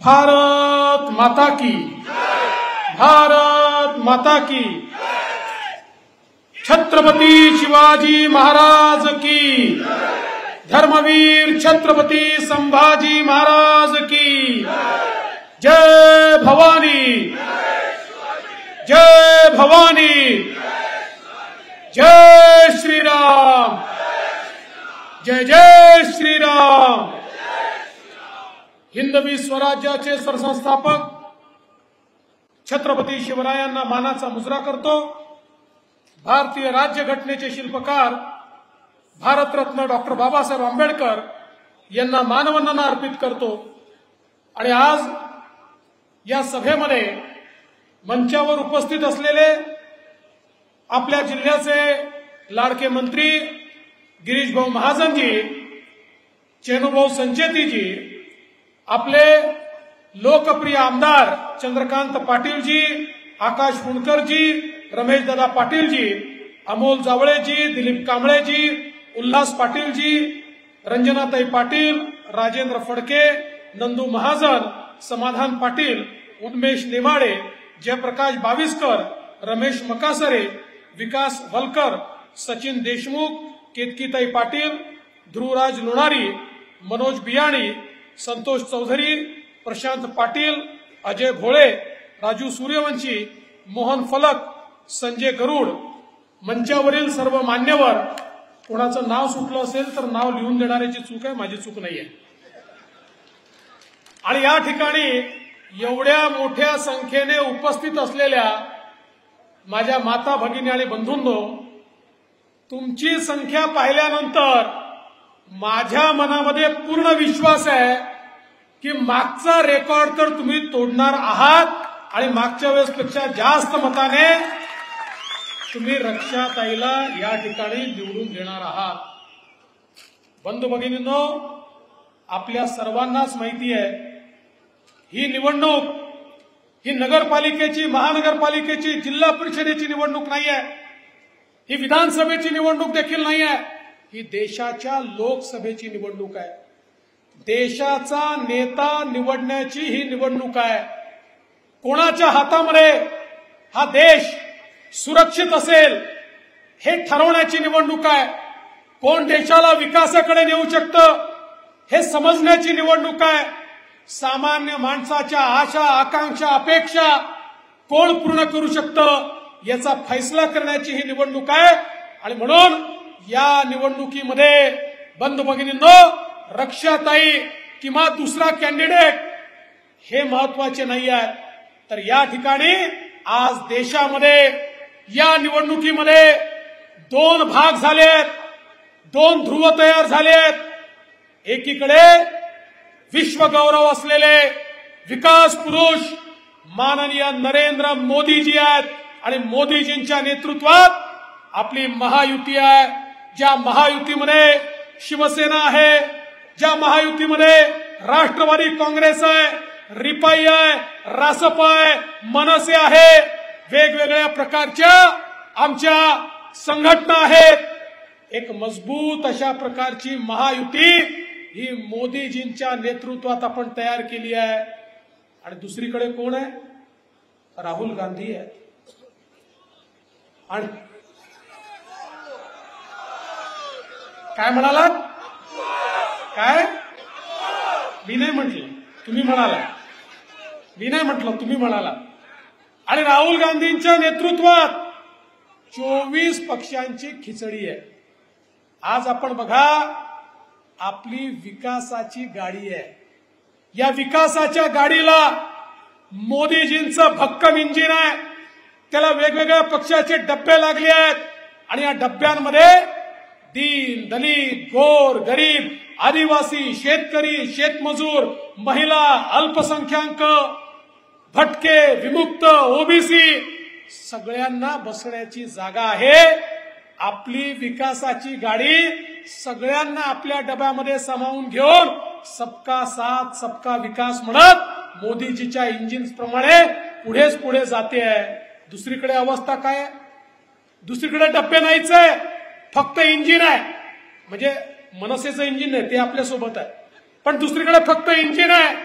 भारत माता की, भारत माता की, छत्रपती शिवाजी महाराज की, धर्मवीर छत्रपती संभाजी महाराज की, जय भवानी, जय भवानी, जय श्री राम, जय जय श्री राम। हिंदवी स्वराज्याचे सरसंस्थापक छत्रपती शिवरायांना मानाचा मुजरा करतो। भारतीय राज्यघटनेचे शिल्पकार भारतरत्न डॉक्टर बाबासाहेब आंबेडकर यांना मानवंदना अर्पित करतो। आणि आज या सभेमध्ये मंचावर उपस्थित असलेले आपल्या जिल्ह्याचे लाडके मंत्री गिरीश भाऊ महाजनजी, चेनुभाऊ संचेतीजी, आपले लोकप्रिय आमदार चंद्रकांत पाटीलजी, आकाश फुंडकरजी, रमेश दादा पाटीलजी, अमोल जावळेजी, दिलीप कांबळेजी, उल्हास पाटीलजी, रंजनाताई पाटील, राजेंद्र फडके, नंदू महाजन, समाधान पाटील, उन्मेष नेमाडे, जयप्रकाश बाविस्कर, रमेश मकासरे, विकास वलकर, सचिन देशमुख, केतकीताई पाटील, ध्रुवराज लोणारी, मनोज बियाणी, संतोष चौधरी, प्रशांत पाटील, अजय भोळे, राजू सूर्यवंशी, मोहन फलक, संजय गरुड, मंचावरील सर्व मान्यवर। कोणाचं नाव सुटलं असेल तर नाव लिहून देणाऱ्याची चूक आहे, माझी चूक नाहीये। आणि या ठिकाणी एवढ्या मोठ्या संख्येने उपस्थित असलेल्या माझ्या माता भगिनी आणि बंधूंनो, तुमची संख्या पाहिल्यानंतर माझ्या मनामध्ये पूर्ण विश्वास आहे की मागचा रेकॉर्ड तर तुम्ही तोडणार आहात आणि मागच्या वेळेसपेक्षा जास्त मताने तुम्ही रक्षाताईला या ठिकाणी निवडून देणार आहात। बंधू भगिनींनो, आपल्या सर्वांनाच माहिती आहे ही निवडणूक ही नगरपालिकेची, महानगरपालिकेची, जिल्हा परिषदेची निवडणूक नाहीये, ही विधानसभेची निवडणूक देखील नाहीये, ही देशाच्या लोकसभेची निवडणूक आहे। देशाचा नेता निवडण्याची ही निवडणूक आहे। कोणाच्या हातामध्ये हा देश सुरक्षित असेल हे ठरवण्याची निवडणूक आहे। कोण देशाला विकासाकडे नेऊ शकतं हे समजण्याची निवडणूक आहे। सामान्य माणसाच्या आशा, आकांक्षा, अपेक्षा कोण पूर्ण करू शकतं याचा फैसला करण्याची ही निवडणूक आहे। आणि म्हणून या निवडणुकीमध्ये बंधू भगिनींनो, रक्षाताई किंवा दुसरा कॅन्डिडेट हे महत्वाचे नाही आहेत, तर या ठिकाणी आज देशामध्ये या निवडणुकीमध्ये दोन भाग झालेत, दोन ध्रुव तयार झालेत। एकीकडे विश्वगौरव असलेले विकास पुरुष माननीय नरेंद्र मोदीजी आहेत आणि मोदीजींच्या नेतृत्वात आपली महायुती आहे। ज्या महायुतीमध्ये शिवसेना आहे, ज्या महायुतीमध्ये राष्ट्रवादी काँग्रेस आहे, रिपाई आहे, रासप आहे, मनसे आहे, वेगवेगळ्या प्रकारच्या आमच्या संघटना आहेत। एक मजबूत अशा प्रकारची महायुती ही मोदीजींच्या नेतृत्वात आपण तयार केली आहे। आणि दुसरीकडे कोण आहे? राहुल गांधी आहे। आणि काय म्हणालात? काय? मी नाही म्हटलं, तुम्ही म्हणाला। मी नाही म्हटलं, तुम्ही म्हणाला। आणि राहुल गांधींच्या नेतृत्वात 24 पक्षांची खिचडी आहे। आज आपण बघा, आपली विकासाची गाडी आहे। या विकासाच्या गाडीला मोदीजींचं भक्कम इंजिन आहे, त्याला वेगवेगळ्या पक्षाचे डब्बे लागले आहेत। आणि या डब्यांमध्ये दीन, दलित, गोर, गरीब, आदिवासी, शेतकरी, शेतमजूर, महिला, अल्पसंख्याक, भटके, विमुक्त, ओबीसी सगळ्यांना बसण्याची जागा आहे। आपली विकासाची गाडी सगळ्यांना आपल्या डब्यामध्ये सामावून घेऊन सबका साथ सबका विकास म्हणत मोदीजीच्या इंजिन्स प्रमाणे पुढेच पुढे जाते आहे। दुसरीकडे अवस्था काय आहे? दुसरीकडे डब्बे नाहीच आहे, फक्त इंजिन आहे। म्हणजे मनसेचं इंजिन नाही, ते आपल्या सोबत आहे, पण दुसरीकडे फक्त इंजिन आहे।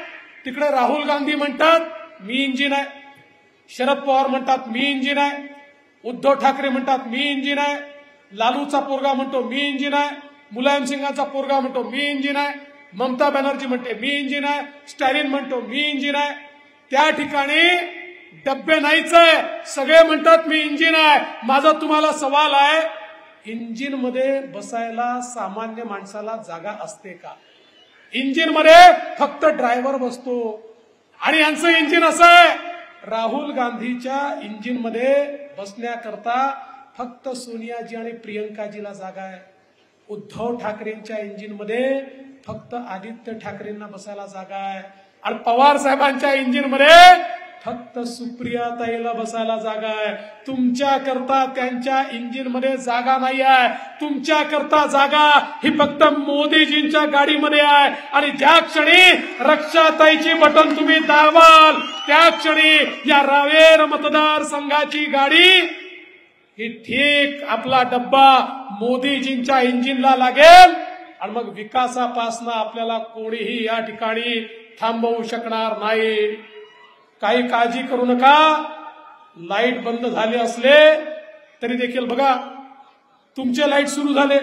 तिकडे राहुल गांधी म्हणतात मी इंजिन आहे, शरद पवार म्हणतात मी इंजिन आहे, उद्धव ठाकरे म्हणतात मी इंजिन आहे, लालूचा पोरगा म्हणतो मी इंजिन आहे, मुलायम सिंगाचा पोरगा म्हणतो मी इंजिन आहे, ममता बॅनर्जी म्हणते मी इंजिन आहे, स्टॅलिन म्हणतो मी इंजिन आहे. त्या ठिकाणी डब्बे नाहीच आहे, सगळे म्हणतात मी इंजिन आहे. माझा तुम्हाला सवाल आहे, इंजिन मध्ये बसायला सामान्य माणसाला जागा असते का? इंजिन मध्ये फक्त ड्रायव्हर बसतो. आणि यांचं इंजिन असं आहे, राहुल गांधीच्या इंजिन मध्ये बसण्याकरता फक्त सोनियाजी आणि प्रियंकाजीला जागा आहे. उद्धव ठाकरेंच्या इंजिन मध्ये फक्त आदित्य ठाकरेंना बसायला जागा आहे. आणि पवार साहेबांच्या इंजिन मध्ये फक्त सुप्रियाताईला बसायला जागा आहे. तुमच्या करता त्यांच्या इंजिन मध्ये जागा नाही आहे. तुमच्या करता जागा ही फक्त मोदीजींच्या गाडीमध्ये आहे. आणि ज्या क्षणी रक्षाताईची बटन तुम्ही दाबाल त्या क्षणी या रावेर मतदारसंघाची गाडी ही ठीक आपला डब्बा मोदीजींच्या इंजिनला लागेल. आणि मग विकासापासून आपल्याला कोणीही या ठिकाणी थांबवू शकणार नाही. काही काळजी करू नका. लाईट बंद झाले असले तरी देखील बघा तुमचे लाईट सुरू झाले.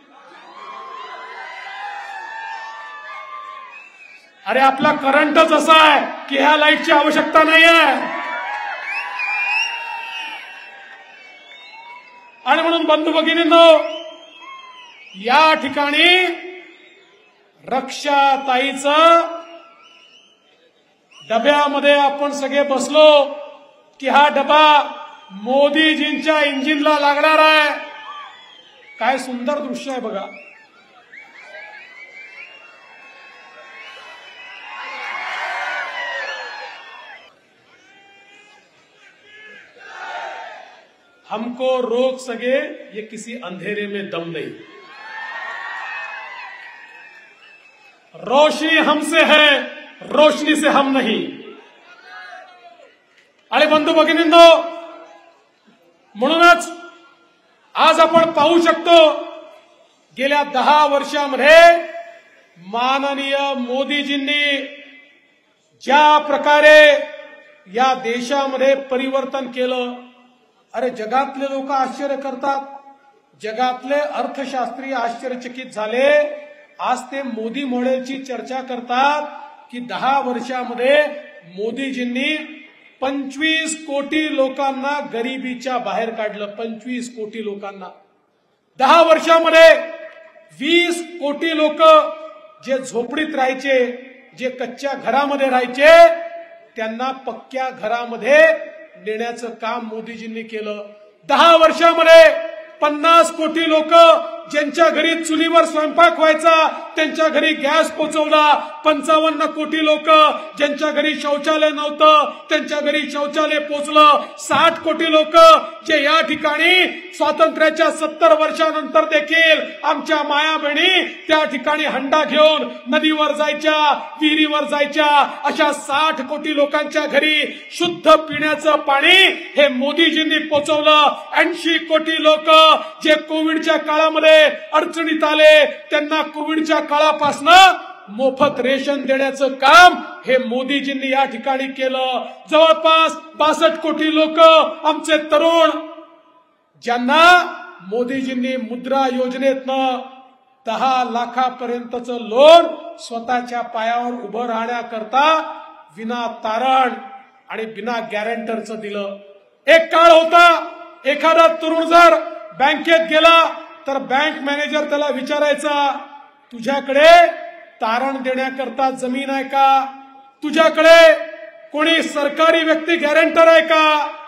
अरे आपला करंटच असा आहे की ह्या लाईटची आवश्यकता नाही आहे. आणि म्हणून बंधू भगिनींनो, या ठिकाणी रक्षाताईचं डब्यामध्ये आपण सगळे बसलो की हा डबा मोदीजींच्या इंजिनला लागणार आहे. काय सुंदर दृश्य आहे बघा. हमको रोक सके ये किसी अंधेरे में दम नहीं. रोशनी हमसे है, रोशनी से हम नहीं. आणि बंधू भगिनींनो, म्हणूनच आज आपण पाहू शकतो गेल्या 10 वर्षामध्ये माननीय मोदीजींनी ज्या प्रकारे या देशामध्ये परिवर्तन केलं. अरे जगातले लोक आश्चर्य करतात, जगातले अर्थशास्त्री आश्चर्यचकित झाले. आज ते मोदी मॉडेलची चर्चा करतात की 10 वर्षामध्ये मोदीजींनी 25 कोटी लोकांना गरिबीच्या बाहेर काढलं. 25 कोटी लोकांना 10 वर्षामध्ये 20 कोटी लोक जे झोपडीत राहायचे, जे कच्च्या घरामध्ये राहायचे, त्यांना पक्क्या घरामध्ये नेण्याचं काम मोदीजींनी केलं. 10 वर्षामध्ये 50 कोटी लोक ज्यांच्या घरी चुलीवर स्वयंपाक व्हायचा त्यांच्या घरी गॅस पोहोचवला. 55 कोटी लोक ज्यांच्या घरी शौचालय नव्हतं त्यांच्या घरी शौचालय पोहोचलं. 60 कोटी लोक जे या ठिकाणी स्वातंत्र्याच्या 70 वर्षानंतर देखील आमच्या माया बहिणी त्या ठिकाणी हंडा घेऊन नदीवर जायच्या, विहिरीवर जायच्या. अशा 60 कोटी लोकांच्या घरी शुद्ध पिण्याचं पाणी हे मोदीजींनी पोहोचवलं. 80 कोटी लोक जे कोविडच्या काळामध्ये अडचणीत आले त्यांना कोविडच्या काळापासून मोफत रेशन देण्याचं काम हे मोदीजींनी या ठिकाणी केलं. जवळपास 62 कोटी लोक आमचे तरुण ज्यांना मोदीजींनी मुद्रा योजनेतनं 10 लाखापर्यंतचं लोन स्वतःच्या पायावर उभं राहण्याकरता विना तारण आणि बिना गॅरंटरचं दिलं. एक काळ होता, एखादा तरुण जर बँकेत गेला तर बँक मॅनेजर त्याला विचारायचा, तुझ्याकडे तारण देण्याकरता जमीन आहे का? तुझ्याकडे कोणी सरकारी व्यक्ती गॅरंटर आहे का?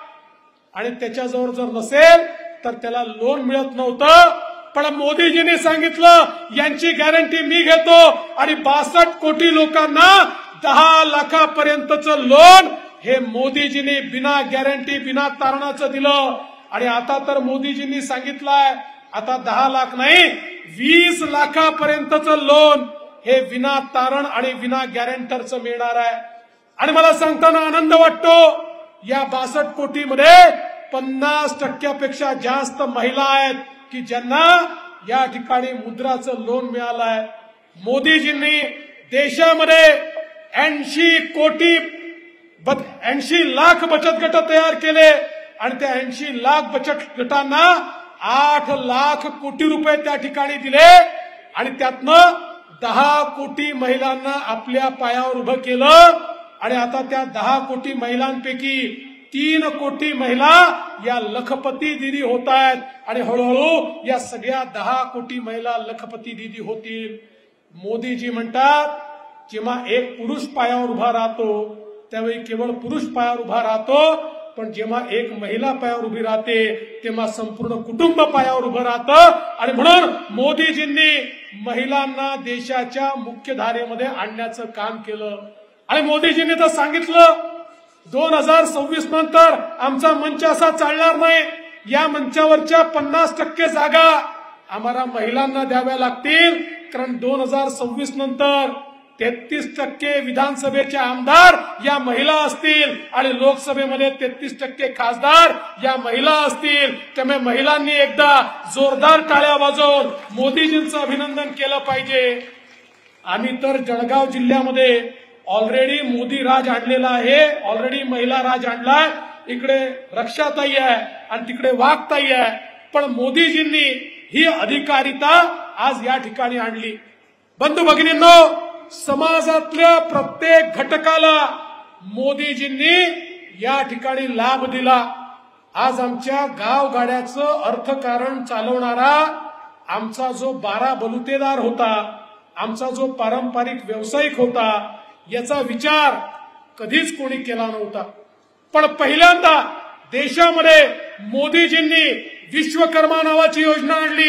आणि त्याच्याजवळ जर नसेल तर त्याला लोन मिळत नव्हतं. पण मोदीजींनी सांगितलं यांची गॅरंटी मी घेतो आणि 62 कोटी लोकांना 10 लाखापर्यंतचं लोन हे मोदीजींनी बिना गॅरंटी बिना तारणाचं दिलं. आणि आता तर मोदीजींनी सांगितलंय आता 10 लाख नाही 20 लाखापर्यंतचं लोन हे विना तारण आणि विना गॅरंटरचं मिळणार आहे. आणि मला सांगताना आनंद वाटतो या 62 कोटीमध्ये 50% जास्त महिला आहेत की ज्यांना या ठिकाणी मुद्राचं लोन मिळालंय. मोदीजींनी देशामध्ये 80 लाख बचत गट तयार केले आणि त्या 80 लाख बचत गटांना 8 लाख कोटी रुपये त्या ठिकाणी दिले आणि त्यातनं 10 कोटी महिलांना आपल्या पायावर उभं केलं आणि आता त्या 10 कोटी महिलांपैकी 3 कोटी महिला या लखपती दीदी होत आहेत आणि हळूहळू या सगळ्या 10 कोटी महिला लखपती दीदी होतील। मोदीजी म्हणतात जेव्हा एक पुरुष पायावर उभा राहतो त्यावेळी केवळ पुरुष पायावर उभा राहतो, पण जेव्हा एक महिला पायावर उभी राहते तेव्हा संपूर्ण कुटुंब पायावर उभं राहतं आणि म्हणून मोदीजींनी महिलांना देशाच्या मुख्यधारेमध्ये आणण्याचं काम केलं। आणि मोदीजींनी तर सांगितलं 2026 नंतर आमचा मंच असा चालणार नाही, या मंचावरच्या 50% जागा आम्हाला महिलांना द्याव्या लागतील, कारण 2026 नंतर 33% विधानसभेचे आमदार या महिला असतील आणि लोकसभेमध्ये 33% खासदार या महिला असतील। त्यामुळे महिलांनी एकदा जोरदार टाळ्या वाजवून मोदीजींचं अभिनंदन केलं पाहिजे। आम्ही तर जळगाव जिल्ह्यामध्ये ऑलरेडी मोदी राज आणलेला आहे, ऑलरेडी महिला राज आणलाय। इकडे रक्षाताई आहे आणि तिकडे वाघताई आहे, पण मोदीजींनी ही अधिकारिता आज या ठिकाणी आणली। बंधू भगिनींनो, समाजातल्या प्रत्येक घटकाला मोदीजींनी या ठिकाणी लाभ दिला। आज आमच्या गावगाड्याचं अर्थकारण चालवणारा आमचा जो 12 बलुतेदार होता, आमचा जो पारंपरिक व्यावसायिक होता, याचा विचार कधीच कोणी केला नव्हता। पण पहिल्यांदा देशामध्ये मोदीजींनी विश्वकर्मा नावाची योजना आणली,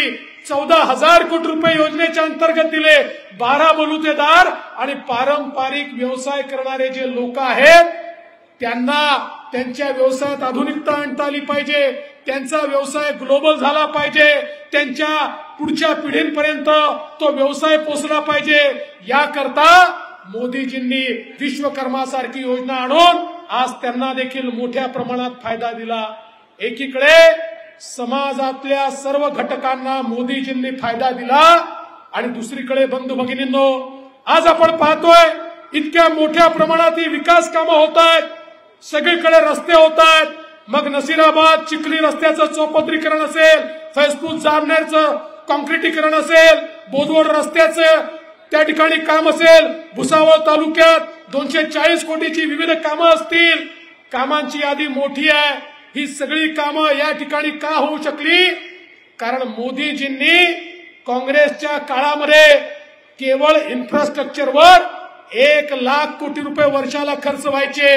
14,000 कोटी रुपये योजनेच्या अंतर्गत दिले। 12 बलुतेदार आणि पारंपरिक व्यवसाय करणारे जे लोक आहेत त्यांना त्यांच्या व्यवसायात आधुनिकता आणता आली पाहिजे, त्यांचा व्यवसाय ग्लोबल झाला पाहिजे, त्यांच्या पुढच्या पिढींपर्यंत तो व्यवसाय पोहोचला पाहिजे। याकरता मोदीजींनी विश्वकर्मासारखी योजना आणून आज त्यांना देखील मोठ्या प्रमाणात फायदा दिला। एकीकडे समाजातल्या सर्व घटकांना मोदीजींनी फायदा दिला आणि दुसरीकडे बंधू भगिनींनो, आज आपण पाहतोय इतक्या मोठ्या प्रमाणात ही विकास कामं होत आहेत, सगळीकडे रस्ते होत आहेत। मग नसीराबाद चिखली रस्त्याचं चौपदरीकरण असेल, फैजपूर जामनेरचं कॉन्क्रिटीकरण असेल, बोदवड रस्त्याचं त्या ठिकाणी काम असेल, भुसावळ तालुक्यात 240 कोटीची विविध कामं असतील। कामांची यादी मोठी आहे। ही सगळी कामं या ठिकाणी का होऊ शकली? कारण मोदीजींनी काँग्रेसच्या काळामध्ये केवळ इन्फ्रास्ट्रक्चरवर 1 लाख कोटी रुपये वर्षाला खर्च व्हायचे,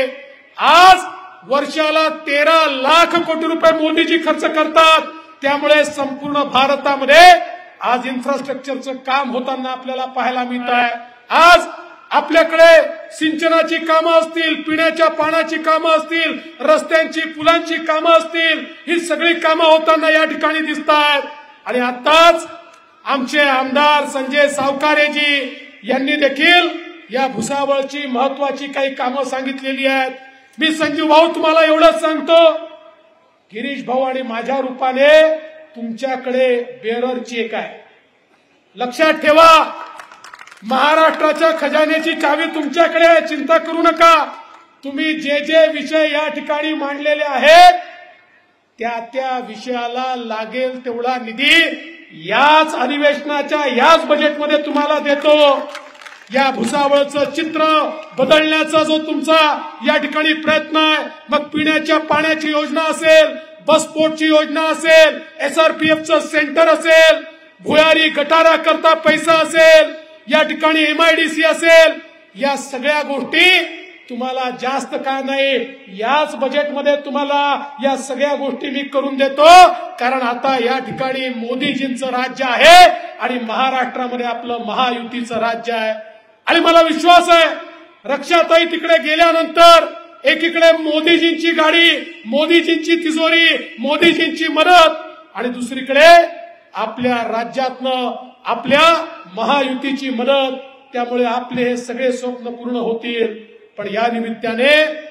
आज वर्षाला 13 लाख कोटी रुपये मोदीजी खर्च करतात। त्यामुळे संपूर्ण भारतामध्ये आज इन्फ्रास्ट्रक्चरचं काम होताना आपल्याला पाहायला मिळत आहे। आज आपल्याकडे सिंचनाची कामं असतील, पिण्याच्या पाण्याची कामं असतील, रस्त्यांची पुलांची कामं असतील, ही सगळी कामं होताना या ठिकाणी दिसत आहेत। आणि आताच आमचे आमदार संजय सावकारेजी यांनी देखील या भुसावळची महत्वाची काही कामं सांगितलेली आहेत। मी संजीव भाऊ तुम्हाला एवढंच सांगतो, गिरीश भाऊ आणि माझ्या रूपाने तुमच्याकडे बेरर चेक आहे। लक्षात ठेवा, महाराष्ट्राच्या खजान्याची चावी तुमच्याकडे आहे, चिंता करू नका। तुम्ही जे जे विषय या ठिकाणी मांडलेले आहेत त्या त्या विषयाला लागेल तेवढा निधी याच अधिवेशनाच्या याच बजेटमध्ये तुम्हाला देतो। या भुसावळचं चित्र बदलण्याचा जो तुमचा या ठिकाणी प्रयत्न आहे, मग पिण्याच्या पाण्याची योजना असेल, बसपोर्टची योजना असेल, SRPFचं सेंटर असेल, भुयारी गटारा करता पैसा असेल, या ठिकाणी MIDC असेल, या सगळ्या गोष्टी तुम्हाला जास्त काय नाही याच बजेटमध्ये तुम्हाला या सगळ्या गोष्टी मी करून देतो। कारण आता या ठिकाणी मोदीजींचं राज्य आहे आणि महाराष्ट्रामध्ये आपलं महायुतीचं राज्य आहे। आणि मला विश्वास आहे रक्षाताई तिकडे गेल्यानंतर एकीकडे मोदीजींची गाडी, मोदीजींची तिजोरी, मोदीजींची मदत आणि दुसरीकडे आपल्या राज्यातनं आपल्या महायुतीची मदत। त्यामुळे आपले हे सगळे स्वप्न पूर्ण होतील। पण या निमित्ताने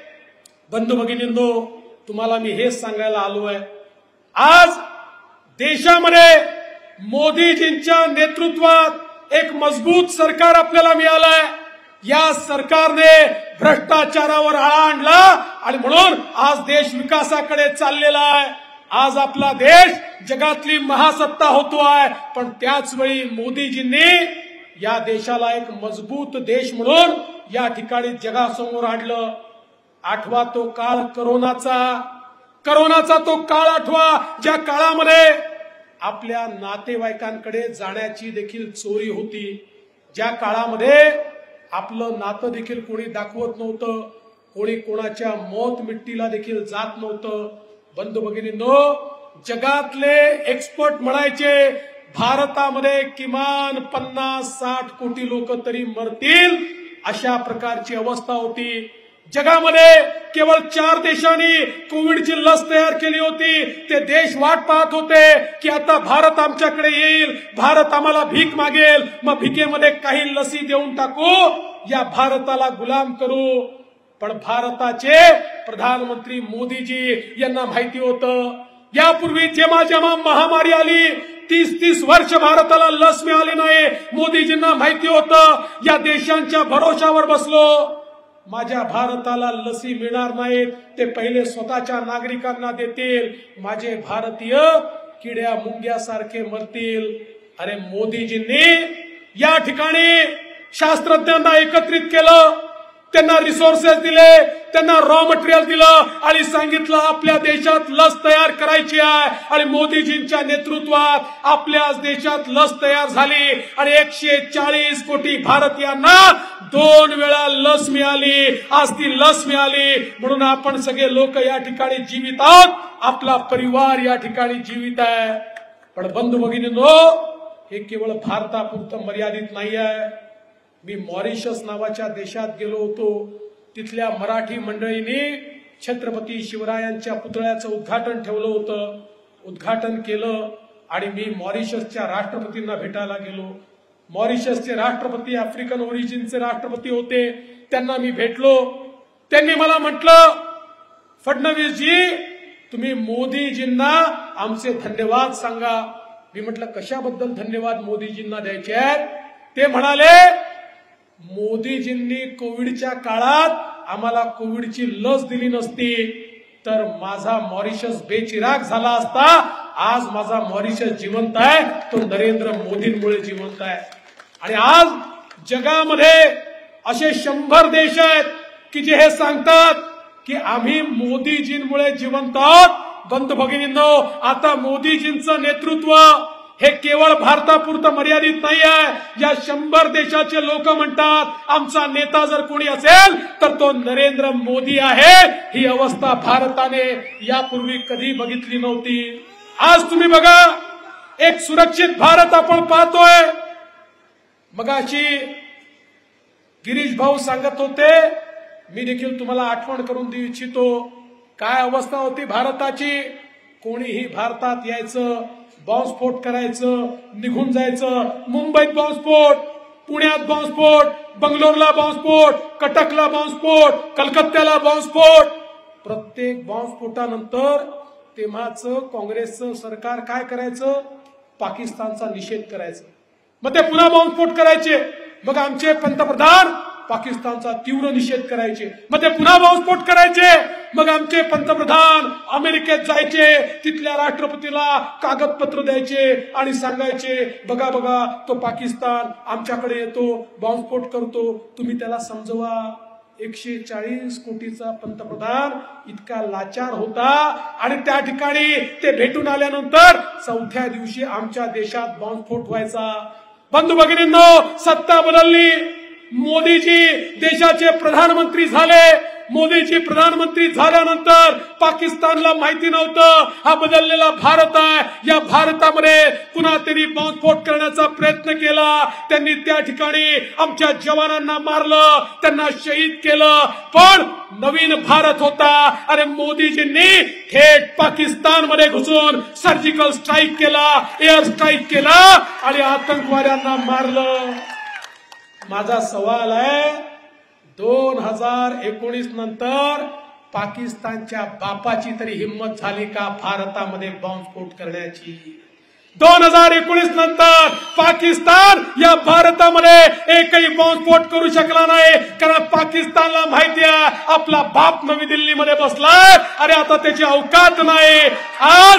बंधू भगिनींनो, तुम्हाला मी हेच सांगायला आलोय, आज देशामध्ये मोदीजींच्या नेतृत्वात एक मजबूत सरकार आपल्याला मिळालंय। या सरकारने भ्रष्टाचारावर आळा आणला आणि म्हणून आज देश विकासाकडे चाललेला आहे। आज आपला देश जगातली महासत्ता होतोय, पण त्याच वेळी मोदीजींनी या देशाला एक मजबूत देश म्हणून या ठिकाणी जगासमोर आणलं। आठवा तो काळ करोनाचा तो काळ आठवा, ज्या काळामध्ये आपल्या नातेवाईकांकडे जाण्याची देखील चोरी होती, ज्या काळामध्ये आपलं नातं देखील कोणी दाखवत नव्हतं, कोणी कोणाच्या मौत मिट्टीला देखील जात नव्हतं। बंधू भगिनींनो, जगातले एक्सपर्ट म्हणायचे भारतामध्ये किमान 50-60 कोटी लोक तरी मरतील, अशा प्रकारची अवस्था होती। जगामध्ये केवळ 4 देशांनी कोविडची लस तयार केली होती। ते देश वाट पाहत होते की आता भारत आमच्याकडे येईल, भारत आम्हाला भीक मागेल, मग भीकेमध्ये काही लसी देऊन टाकू, या भारताला गुलाम करू। पण भारताचे प्रधानमंत्री मोदीजी यांना माहिती होतं, यापूर्वी जेव्हा महामारी आली 30-30 वर्ष भारताला लस मिळाली नाही, मोदीजींना माहिती होतं या देशांच्या भरोशावर बसलो, माझ्या भारताला लसी मिळणार नाहीत, ते पहिले स्वतःच्या नागरिकांना देतील, माझे भारतीय किड्या मुंग्यासारखे मरतील। अरे मोदीजींनी या ठिकाणी शास्त्रज्ञांना एकत्रित केलं, त्यांना रिसोर्सेस दिले, त्यांना रॉ मटेरियल दिलं आणि सांगितलं आपल्या देशात लस तयार करायची आहे। आणि मोदीजींच्या नेतृत्वात आपल्याच देशात लस तयार झाली आणि 140 कोटी भारतीयांना 2 वेळा लस मिळाली। आज ती लस मिळाली म्हणून आपण सगळे लोक या ठिकाणी जीवित आहोत, आपला परिवार या ठिकाणी जीवित आहे। पण बंधू भगिनींनो, हे केवळ भारतापुरतं मर्यादित नाही आहे। मी मॉरिशस नावाच्या देशात गेलो होतो, तिथल्या मराठी मंडळींनी छत्रपती शिवरायांच्या पुतळ्याचं उद्घाटन ठेवलं होतं, उद्घाटन केलं आणि मी मॉरिशसच्या राष्ट्रपतींना भेटायला गेलो। मॉरिशसचे राष्ट्रपती आफ्रिकन ओरिजिनचे राष्ट्रपती होते, त्यांना मी भेटलो। त्यांनी मला म्हटलं, फडणवीसजी तुम्ही मोदीजींना आमचे धन्यवाद सांगा। मी म्हटलं कशाबद्दल धन्यवाद मोदीजींना द्यायचे आहेत? ते म्हणाले मोदीजींनी कोविडच्या काळात आम्हाला कोविडची लस दिली नसती तर माझा मॉरिशस बेचिराग झाला असता। आज माझा मॉरिशस जिवंत आहे, तो नरेंद्र मोदींमुळे जिवंत आहे। आणि आज जगामध्ये असे 100 देश आहेत की जे हे सांगतात की आम्ही मोदीजींमुळे जिवंत आहोत। बंधू भगिनींनो, आता मोदीजींचं नेतृत्व हे केवळ भारतापुरतं मर्यादित नाही आहे। या 100 देशाचे लोक म्हणतात आमचा नेता जर कोणी असेल तर तो नरेंद्र मोदी आहे। ही अवस्था भारताने यापूर्वी कधी बघितली नव्हती। आज तुम्ही बघा, एक सुरक्षित भारत आपण पाहतोय। मगाशी गिरीश भाऊ सांगत होते, मी देखील तुम्हाला आठवण करून देऊ इच्छितो, काय अवस्था होती भारताची। कोणीही भारतात यायचं, बॉम्बस्फोट करायचं, निघून जायचं। मुंबईत बॉम्बस्फोट, पुण्यात बॉम्बस्फोट, बंगलोरला बॉम्बस्फोट, कटकला बॉम्बस्फोट, कलकत्त्याला बॉम्बस्फोट। प्रत्येक बॉम्बस्फोटानंतर तेव्हाचं काँग्रेसचं सरकार काय करायचं? पाकिस्तानचा निषेध करायचं, मग ते पुन्हा बॉम्बस्फोट करायचे। मग आमचे पंतप्रधान पाकिस्तानचा तीव्र निषेध करायचे, मग ते पुन्हा बॉम्बस्फोट करायचे। मग आमचे पंतप्रधान अमेरिकेत जायचे, तिथल्या राष्ट्रपतीला कागदपत्र द्यायचे आणि सांगायचे बघा बघा तो पाकिस्तान आमच्याकडे येतो, बॉम्बस्फोट करतो, तुम्ही त्याला समजवा। 140 कोटीचा पंतप्रधान इतका लाचार होता आणि त्या ठिकाणी ते भेटून आल्यानंतर 4थ्या दिवशी आमच्या देशात बॉम्बस्फोट व्हायचा। बंधू भगिनींनो, सत्ता बदलली, मोदीजी देशाचे प्रधानमंत्री झाले। मोदीजी प्रधानमंत्री झाल्यानंतर पाकिस्तानला माहिती नव्हतं हा बदललेला भारत आहे, या भारतामध्ये पुन्हा त्यांनी बॉम्बस्फोट करण्याचा प्रयत्न केला। त्यांनी त्या ठिकाणी आमच्या जवानांना मारलं, त्यांना शहीद केलं, पण नवीन भारत होता। अरे मोदीजींनी थेट पाकिस्तानमध्ये घुसून सर्जिकल स्ट्राईक केला, एअर स्ट्राईक केला आणि आतंकवाद्यांना मारलं। माझा सवाल आहे, 2019 नंतर पाकिस्तानच्या बापाची तरी हिम्मत झाली का भारतामध्ये बॉम्बस्फोट करण्याची? 2019 नंतर पाकिस्तान या भारतामध्ये एकही बॉम्बस्फोट करू शकला नाही, कारण पाकिस्तानला माहिती आहे आपला बाप नवी दिल्लीमध्ये बसलाय, अरे आता त्याची अवकात नाही. आज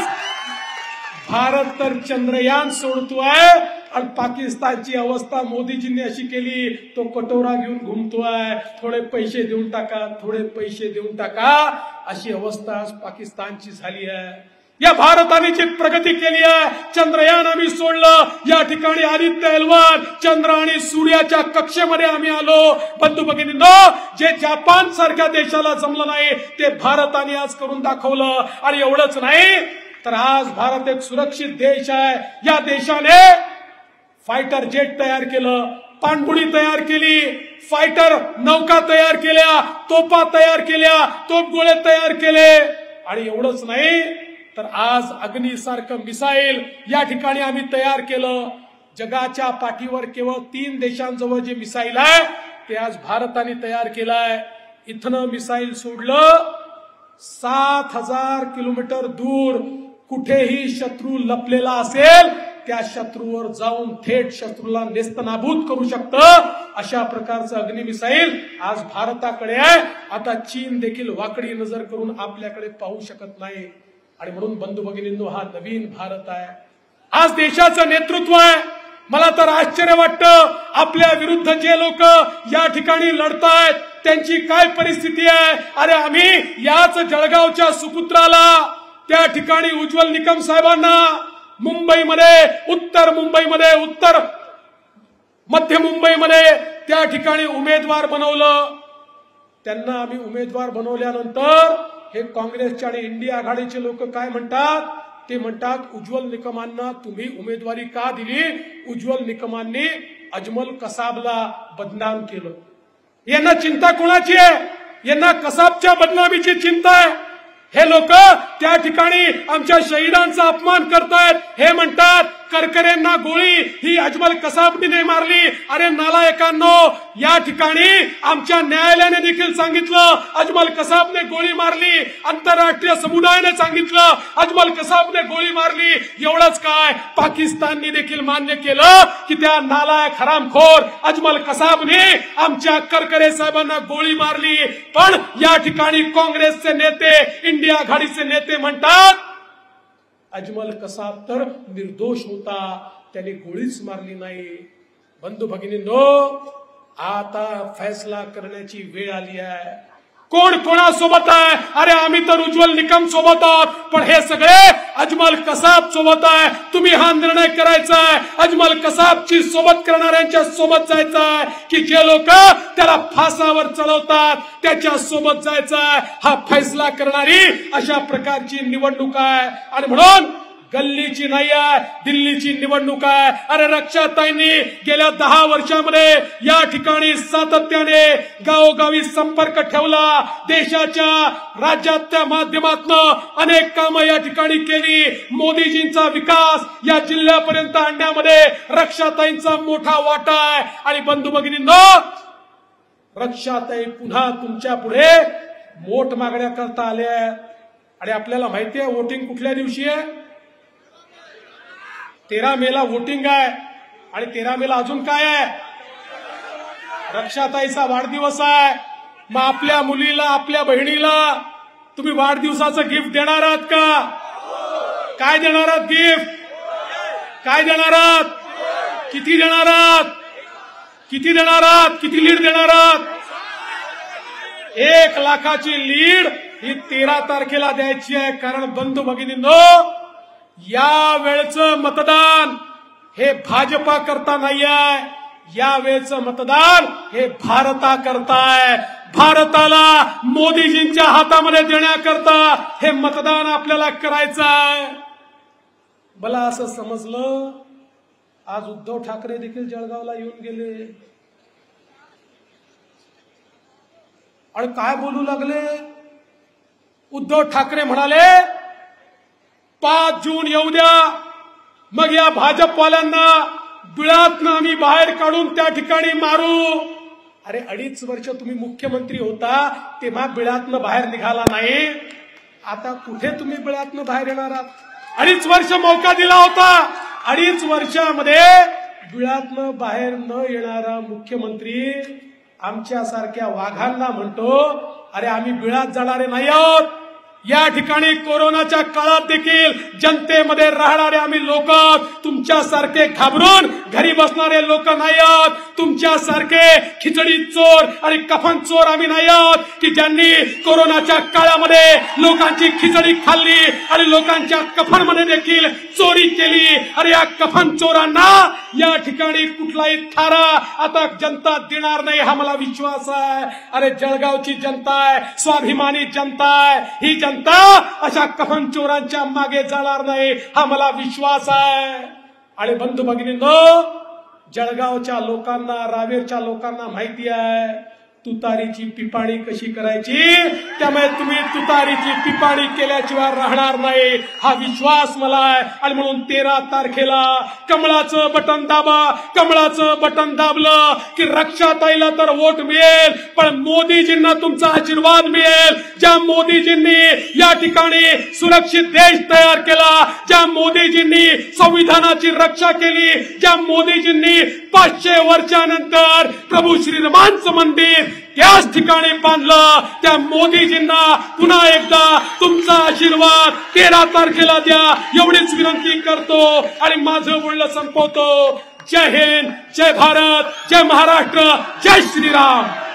भारत तर चंद्रयान सोडतोय आणि पाकिस्तानची अवस्था मोदीजींनी अशी केली, तो कटोरा घेऊन घुमतोय, थोडे पैसे देऊन टाका, थोडे पैसे देऊन टाका, अशी अवस्था आज पाकिस्तानची झाली आहे. या भारताने जी प्रगती केली आहे, चंद्रयान आम्ही सोडलं, या ठिकाणी आदित्य एल1 चंद्र आणि सूर्याच्या कक्षेमध्ये आम्ही आलो. बंधू भगिनींनो, जे जपान सारख्या देशाला जमलं नाही ते भारताने आज करून दाखवलं. आणि एवढंच नाही तर आज भारत एक सुरक्षित देश आहे. या देशाने फायटर जेट तयार केलं, पाणबुडी तयार केली, फायटर नौका तयार केल्या, तोफा तयार केल्या, तोफगोळे तयार केले. आणि एवढंच नाही तर आज अग्नीसारखं मिसाईल या ठिकाणी आम्ही तयार केलं. जगाच्या पाठीवर केवळ 3 देशांजवळ जे मिसाईल आहे ते आज भारताने तयार केलंय. इथनं मिसाईल सोडलं, 7000 किलोमीटर दूर कुठेही शत्रू लपलेला असेल त्या शत्रूवर जाऊन थेट शत्रूला नेस्तनाबूत करू शकतं. अशा प्रकारचं अग्नि मिसाईल आज भारताकडे आहे. आता चीन देखील वाकडी नजर करून आपल्याकडे पाहू शकत नाही. आणि म्हणून बंधू भगिनींनो, हा नवीन भारत आहे, आज देशाचं नेतृत्व आहे. मला तर आश्चर्य वाटतं, आपल्या विरुद्ध जे लोक या ठिकाणी लढतायत त्यांची काय परिस्थिती आहे. अरे आम्ही याच जळगावच्या सुपुत्राला, त्या ठिकाणी उज्ज्वल निकम साहेबांना मुंबईमध्ये, उत्तर मुंबईमध्ये, उत्तर मध्य मुंबईमध्ये त्या ठिकाणी उमेदवार बनवलं. त्यांना आम्ही उमेदवार बनवल्यानंतर हे काँग्रेसचे आणि इंडिया आघाडीचे लोक काय म्हणतात, ते म्हणतात उज्ज्वल निकमांना तुम्ही उमेदवारी का दिली, उज्ज्वल निकमांनी अजमल कसाबला बदनाम केलं. यांना चिंता कोणाची आहे, यांना कसाबच्या बदनामीची चिंता आहे. हे लोक त्या ठिकाणी आमच्या शहीदांचा अपमान करतायत. हे म्हणतात करकरेंना गोळी ही अजमल कसाबने मारली. अरे नालायकांनो, या ठिकाणी आमच्या न्यायालयाने देखील सांगितलं अजमल कसाबने गोळी मारली, आंतरराष्ट्रीय समुदायाने सांगितलं अजमल कसाबने गोळी मारली. एवढंच काय, पाकिस्तानने देखील मान्य केलं की त्या नालायक हरामखोर अजमल कसाबने आमच्या करकरे साहेबांना गोळी मारली. पण या ठिकाणी काँग्रेसचे नेते, इंडिया आघाडीचे नेते म्हणतात अजमल कसाब तर निर्दोष होता, त्याने गोळीच मारली नाही. बंधू भगिनींनो, आता फैसला करण्याची वेळ आली आहे. कोण कोणासोबत आहे? अरे आम्ही तर उज्ज्वल निकम सोबत आहोत, पण हे सगळे अजमल कसाब सोबत आहे. तुम्ही हा निर्णय करायचा आहे, अजमल कसाबची सोबत करणाऱ्यांच्या सोबत जायचं आहे की जे लोक त्याला फासावर चढवतात त्याच्या सोबत जायचं आहे. हा फैसला करणारी अशा प्रकारची निवडणूक आहे. आणि म्हणून गल्लीची नाही आहे, दिल्लीची निवडणूक आहे. अरे रक्षाताईंनी गेल्या 10 वर्षांमध्ये या ठिकाणी सातत्याने गावोगावी संपर्क ठेवला. देशाच्या राज्याच्या माध्यमातून अनेक कामं या ठिकाणी केली. मोदीजींचा विकास या जिल्ह्यापर्यंत आणण्यामध्ये रक्षाताईंचा मोठा वाटा आहे. आणि बंधू भगिनींनो, रक्षाताई पुन्हा तुमच्या पुढे वोट मागण्याकरता आल्या. आणि आपल्याला माहिती आहे वोटिंग कुठल्या दिवशी आहे? 13 मेला वोटिंग आहे. आणि 13 मेला अजून काय आहे? रक्षाताईचा वाढदिवस आहे. मग आपल्या मुलीला, आपल्या बहिणीला तुम्ही वाढदिवसाचं गिफ्ट देणार आहात का? काय देणार आहात गिफ्ट? काय देणार आहात? किती देणार आहात? किती देणार आहात? किती लीड देणार आहात? 1 लाखाची लीड ही 13 तारखेला द्यायची आहे. कारण बंधू भगिनींनो, या वेळचं मतदान हे भाजपा करता नाही आहे, या वेळचं मतदान हे भारता करताय. भारताला मोदीजींच्या हातामध्ये देण्याकरता हे मतदान आपल्याला करायचं आहे. मला असं समजलं आज उद्धव ठाकरे देखील जळगावला येऊन गेले आणि काय बोलू लागले. उद्धव ठाकरे म्हणाले 5 जून येऊ द्या, मग या भाजपवाल्यांना बिळातनं आम्ही बाहेर काढून त्या ठिकाणी मारू. अरे 2.5 वर्ष तुम्ही मुख्यमंत्री होता तेव्हा बिळातनं बाहेर निघाला नाही, आता कुठे तुम्ही बिळातनं बाहेर येणार आहात? 2.5 वर्ष मौका दिला होता, 2.5 वर्षामध्ये बिळातनं बाहेर न येणारा मुख्यमंत्री आमच्यासारख्या वाघांना म्हणतो, अरे आम्ही बिळात जाणारे नाही आहोत. या ठिकाणी कोरोनाच्या काळात देखील जनतेमध्ये राहणारे आम्ही लोक तुमच्यासारखे घाबरून घरी बसणारे लोक नाही आहोत. तुमच्यासारखे खिचडी चोर आणि कफन चोर आम्ही नाही आहोत की ज्यांनी कोरोनाच्या काळामध्ये लोकांची खिचडी खाल्ली आणि लोकांच्या कफनमध्ये देखील चोरी केली. अरे या कफन चोरांना या ठिकाणी कुठलाही थारा आता जनता देणार नाही हा मला विश्वास आहे. अरे जळगावची जनता आहे, स्वाभिमानी जनता आहे. ही जनता अशा कफन चोरांच्या मागे जाणार नाही हा मला विश्वास आहे. आणि बंधू भगिनींनो, जळगावच्या लोकांना, रावेरच्या लोकांना माहिती आहे तुतारीची पिपाणी कशी करायची. त्यामुळे तुम्ही तुतारीची पिपाणी केल्याशिवाय राहणार नाही हा विश्वास मला आहे. आणि म्हणून 13 तारखेला कमळाचं बटन दाबा. कमळाचं बटन दाबलं की रक्षाताईला तर वोट मिळेल, पण मोदीजींना तुमचा आशीर्वाद मिळेल. ज्या मोदीजींनी या ठिकाणी सुरक्षित देश तयार केला, ज्या मोदीजींनी संविधानाची रक्षा केली, ज्या मोदीजींनी 500 वर्षानंतर प्रभू श्रीरामांचं मंदिर त्याच ठिकाणी बांधलं, त्या मोदीजींना पुन्हा एकदा तुमचा आशीर्वाद 13 तारखेला द्या एवढीच विनंती करतो आणि माझं बोलणं संपवतो. जय हिंद, जय भारत, जय महाराष्ट्र, जय श्रीराम.